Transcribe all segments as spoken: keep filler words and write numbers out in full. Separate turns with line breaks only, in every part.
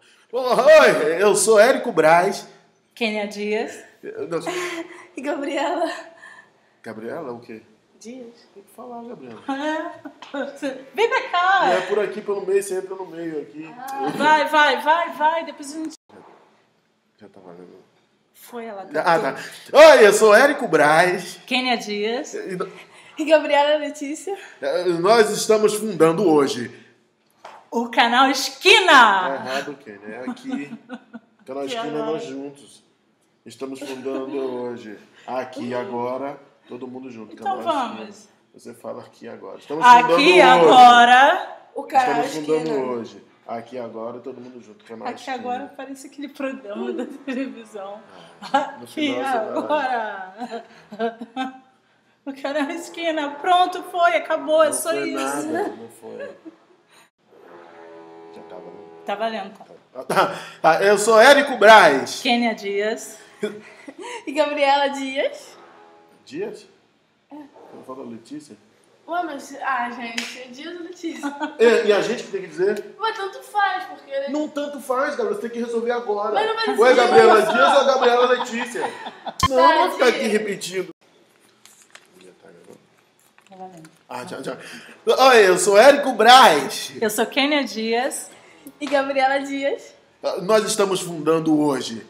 Oi, eu sou Érico Braz.
Kênia Dias.
Eu sou...
E Gabriela.
Gabriela, o quê?
Dias.
Tem que falar, Gabriela.
Vem pra cá.
E é por aqui pelo meio, você entra no meio aqui.
Ah, vai, vai, vai, vai. Depois a gente...
Já tá valendo.
Foi ela.
Ah, tá. Oi, eu sou Érico Braz.
Kênia Dias.
E
E Gabriela Letícia.
nós estamos fundando hoje.
O canal
Tá
Esquina.
errado, Ken. É aqui. Canal Esquina,
agora?
nós juntos. Estamos fundando hoje. Aqui agora, todo mundo junto.
Então
Canal
vamos.
Esquina. Você fala aqui agora. Estamos fundando
Aqui
hoje.
agora.
O canal
Estamos fundando
Esquina.
hoje. Aqui agora, todo mundo junto. Canal
Aqui
Esquina.
agora parece aquele programa da televisão.
Ah, no
Aqui
final você vai-
agora. O canal Esquina. Pronto, foi, acabou, é
Não
só
foi
isso.
nada, não foi. Já tava, né?
Tá valendo.
Tá, tá, eu sou Érico Braz.
Kênia Dias.
E Gabriela Dias.
Dias? Não fala Letícia?
Ué, mas... Ah, gente, é Dias ou Letícia?
E, e a gente que tem que dizer?
Mas tanto faz, porque...
Não tanto faz, Gabriela. Você tem que resolver agora.
Mas não vai
Ou é
dizer,
Gabriela
não.
Dias ou é Gabriela Letícia? Não,
Tá,
não vou ficar aqui
Dias.
repetindo. Já tá gravando?
Tá valendo.
Ah, tchau, tchau. Oi, eu sou Érico Braz.
Eu sou Kênia Dias.
E Gabriela Dias.
Nós estamos fundando hoje.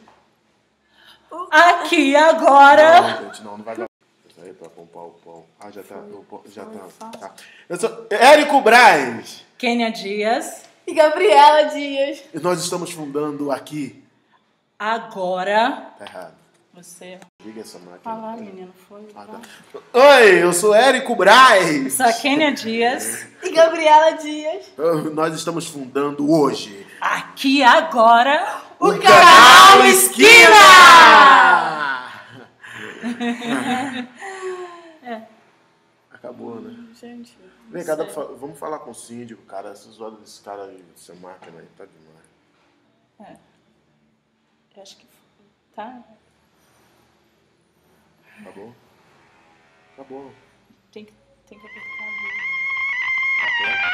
Aqui agora.
Não, gente, não, não vai dar. Isso aí é pra poupar o pão. Ah, já tá. o pão- Já tá. tá. Eu sou Érico Braz.
Kênia Dias.
E Gabriela Dias.
E nós estamos fundando aqui.
Agora.
Tá errado.
Você.
Liga essa máquina.
Ah lá, menino, foi.
Ah, tá. Oi, eu sou Érico Braz.
Eu sou a Kênia Dias.
E Gabriela Dias.
Nós estamos fundando hoje
Aqui agora.
o
canal
Esquina! Acabou, né?
Gente...
Vem cá, dá pra fa- vamos falar com o síndico, cara. Essas horas desse cara aí, dessa máquina aí, tá demais.
É. Eu acho que. Tá.
Acabou? Acabou.
Tem que, tem que apertar ali.
Aperta.